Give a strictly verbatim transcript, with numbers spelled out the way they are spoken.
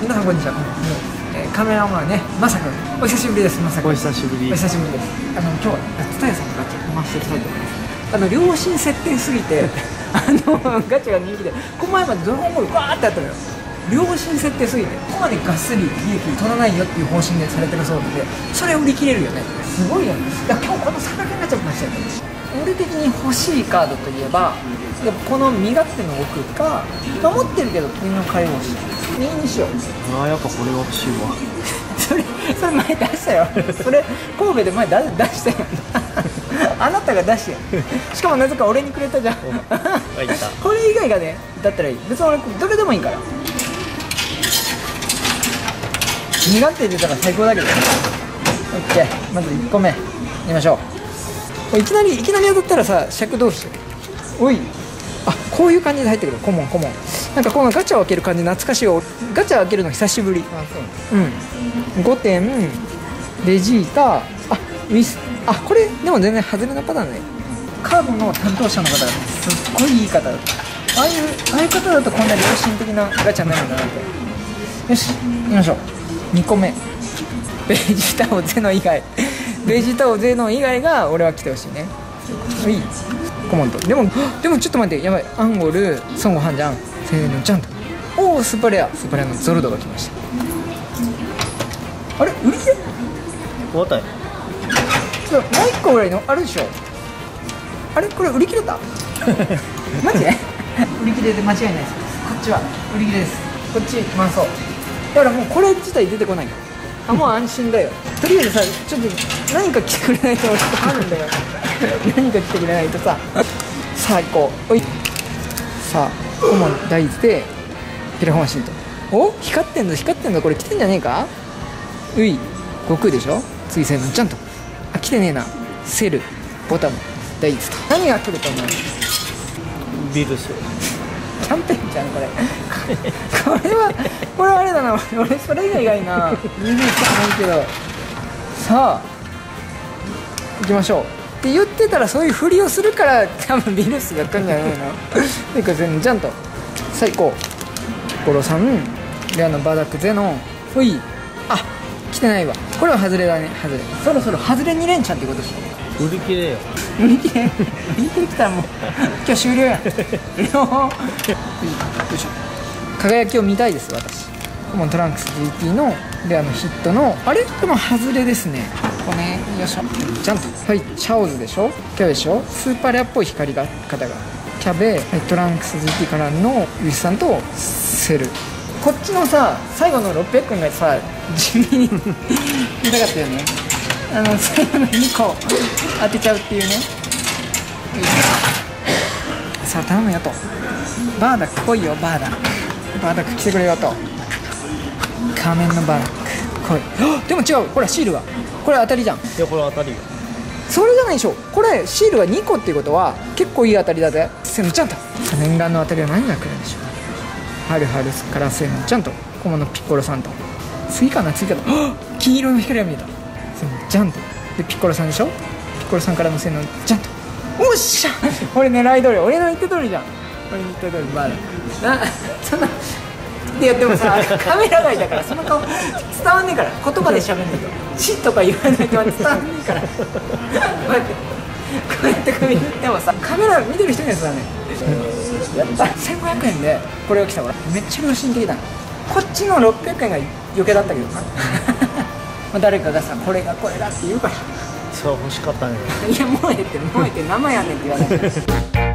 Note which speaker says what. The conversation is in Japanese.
Speaker 1: 皆さんこんにちは。えー、カメラマンね、まさくん、お久しぶりです。まさくん、
Speaker 2: お久しぶり。
Speaker 1: お久しぶりです。あの今日は蔦屋さんのガチャ回していきたいと思います。あの良心設定すぎてあのガチャが人気で、この前までドラゴンボールバーってあったのよ。良心設定すぎて、ここまでがっつり利益取らないよっていう方針でされてるそうなので、それ売り切れるよね。すごいよね。だから今日このさんびゃくえんガチャも出してる。俺的に欲しいカードといえば、やっぱこの身勝手の奥か、守ってるけど鳥の解放し右にしよう。
Speaker 2: ああ、やっぱこれは欲しいわ。
Speaker 1: それそれ前出したよ。それ神戸で前出出したよ。あなたが出してよ。しかもなぜか俺にくれたじゃん。これ以外がねだったらいい。別に俺どれでもいいから。身勝手出たら最高だけどね。オッケー、まずいっこめいきましょう。いきなりいきなり当たったらさ、尺どうしよう。おい、あ、こういう感じで入ってくる。コモンコモン。なんかこのガチャを開ける感じ懐かしいよ。ガチャ開けるの久しぶり。あ、そう。うん。ごてんベジータ、あ、ウィス、あ、これでも全然外れのパターンね。カードの担当者の方が、ね、すっごいいい方だった。ああいうああいう方だとこんな良心的なガチャになるんだなって。よし、行きましょう。にこめ、ベジタオゼノ以外ベジタオゼノ以外が俺は来てほしいね。いいコモンと。でもでもちょっと待って、やばい。アンゴル、孫悟飯じゃん。せーの、ジャンと。おお、スーパーレア。スーパーレアのゾルドが来ました。あれ、売り切れ
Speaker 2: 終わったよ。
Speaker 1: ちょっともういっこぐらいのあるでしょ。あれ、これ売り切れたマジで売り切れで間違いないです。こっちは売り切れです。こっち満そうだから、もうこれ自体出てこないから、あ、もう安心だよ。とりあえずさ、ちょっと何か来てくれないとあるんだよ何か来てくれないとささあ行こう。おい、さあコモン大豆でテレフォンシート。お、光ってんぞ光ってんぞ。これ来てんじゃねえか。うい、悟空でしょ。次せーの、ジャンと。あ、来てねえな。セル、ボタム、大豆と。何が来ると思う。
Speaker 2: ビルス
Speaker 1: キャンペーンじゃんこれこれはこれはあれだな。俺それ以外がいいな。見るしかないけど。さあ行きましょうって言ってたら、そういうふりをするから多分ビルスが来るんじゃないのというか全然ジャンと最高ゴロさん、レアのバーダックゼノン、ほい。あ、来てないわ。これは外れだね。外れ。そろそろ外れに連チャンってことでしょ。
Speaker 2: 売り切れよ。
Speaker 1: 売り切れ売り切れ来たらもう今日終了やん。よいしょ。輝きを見たいです私。コモントランクス ジーティー のレアのヒットの、あれでも外れですね。ここね、よいしょ。ジャンプ。はい、チャオズでしょ。キャベでしょ。スーパーレアっぽい光が方がキャベ、トランクス ジーティー からのウィスさんとセル。こっちのさ最後のろっぴゃくえんがさ地味に見たかったよね。あの最後のにこ当てちゃうっていうね。さあ頼むよと。バーダック来いよ。バーダックバーダック来てくれよと。仮面のバーダック来い。でも違う、ほらシールがこれ当たりじゃん。
Speaker 2: いや、これ当たりよ。
Speaker 1: それじゃないでしょ。これシールがにこっていうことは結構いい当たりだぜ。せーのちゃんと。念願の当たりは何が来るんでしょう。ハルハルからせーのちゃんと。コモのピッコロさんと。次かな次かな。黄色の光が見えた。せーのジャンと。でピッコロさんでしょ。ピッコロさんからのせーのジャンと。おっしゃ俺狙い通り。俺の言った通りじゃん。俺の言った通り。バーダックな、そんな。いやでもさ、カメラ外だからその顔伝わんねえから。言葉で喋んないと。チッとか言わないと伝わんねえからこうやってこうやって首振ってもさ、カメラ見てる人にはさね、やったせんごひゃくえんでこれが来たからめっちゃ良心的だな。こっちのろっぴゃくえんが余計だったけどなまあ誰かがさ、これがこれだって言うから。
Speaker 2: そう、欲しかったね。
Speaker 1: いや、もうええってもうええって生やねんって言わないから